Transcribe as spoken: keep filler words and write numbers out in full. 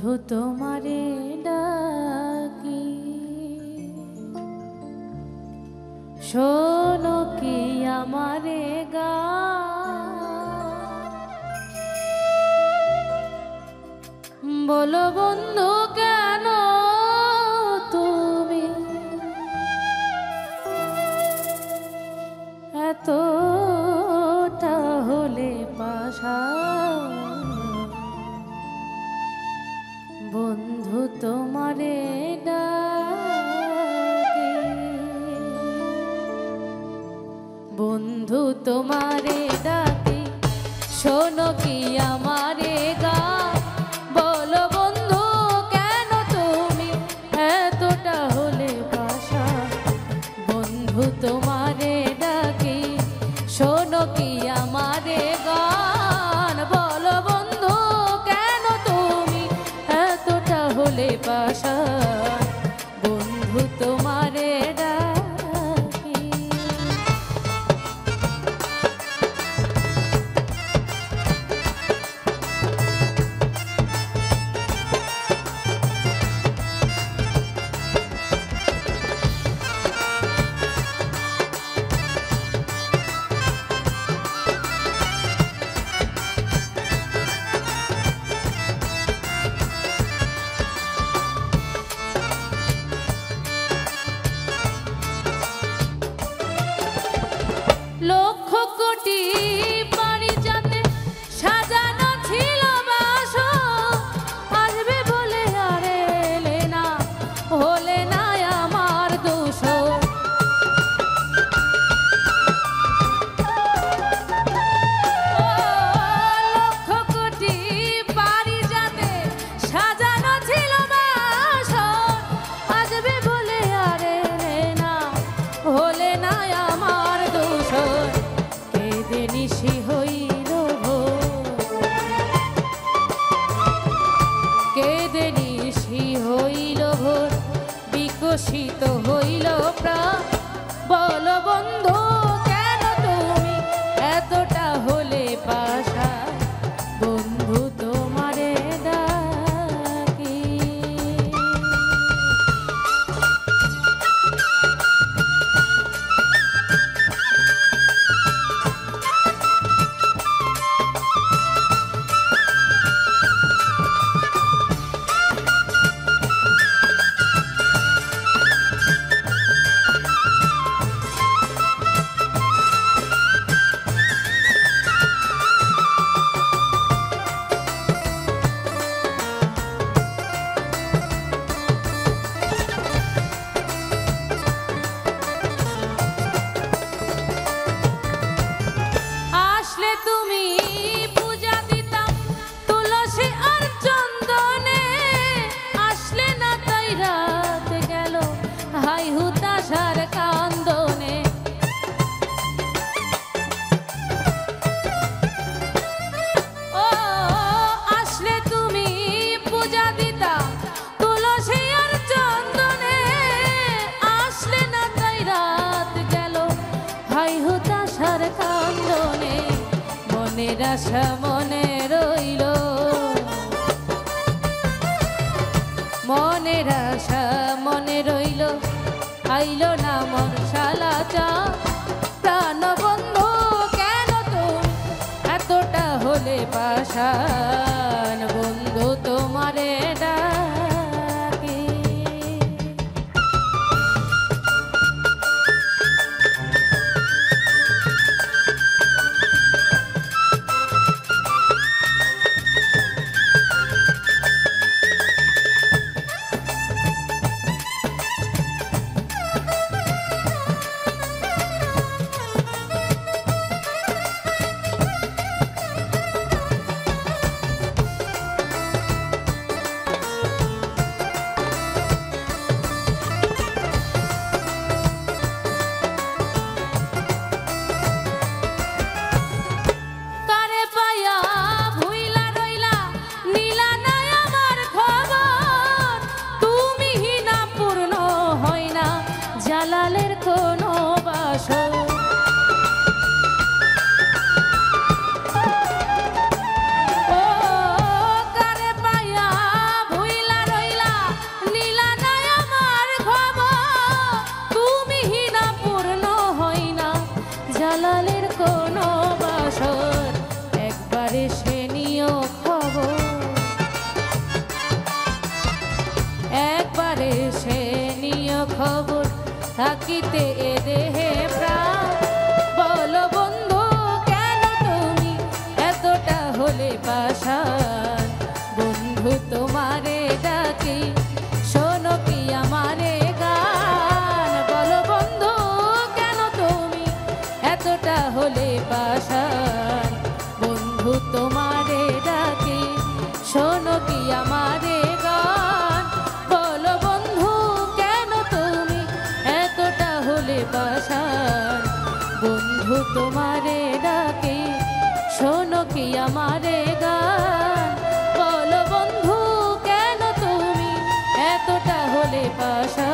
বন্ধু তোমারে ডাকি শোনো কি আমারে গা বলো বন্ধু কেন তুমি এতটা হলে পাশান বন্ধু তোমারে ডাকি বন্ধু তোমারে ডাকি শোনো কি আমারে গা বলো বন্ধু কেন তুমি এতটা হলে পাশান বন্ধু তোমারে ডাকি শোনো কি আমারে গান বলো বন্ধু কেন তুমি এতটা হলে পাশান বন্ধু তোমারে ডাকি লক্ষ কোটি পারিজাতে সাজানো ছিল বাসর আসবে বলে আর এলে না হলে না আমার দোষ লক্ষ কোটি পারিজাতে সাজানো ছিল বাসর আসবে বলে আর এলে না হলে না আমার কেঁদে নিশি হইল কেঁদে নিশি হইল ভোর বিকশিত হইল প্রাণ বলো বন্ধু কেন তুমি এতটা হলে পাশান বন্ধু তোমারে ডাকি তুমি পূজা দিতাম তুলসী আর চন্দনে আসলে না তাই রাত গেল হাই হুতাশার কান্দনে ও আসলে তুমি পূজা দিতাম তুলসী আর চন্দনে আসলে না তাই রাত গেল হাই হুতাশার কান্দনে মনের আশা মনে রইল মনের আশা মনে রইল আইল না মন শালা চা প্রাণ বন্ধু কেন তুমি এতটা হলে পাশান বন্ধু তোমারে ডাকি দালালের কোনো বাসর একবারে সে নিও খবর একবারে সে নিও খবর থাকিতে এ দেহে প্রাণ বলো বন্ধু কেন তুমি এতটা হলে পাষাণ বন্ধু তোমারে ডাকি শোনো কি আমারে গান বলো বন্ধু কেন তুমি এতটা হলে পাষাণ বন্ধু তোমারে ডাকি শোনো কি আমারে গান বলো বন্ধু কেন তুমি এতটা হলে পাষাণ বন্ধু তোমারে ডাকি শোনো কি আমারে গান বলো বন্ধু কেন তুমি এতটা হলে পাষাণ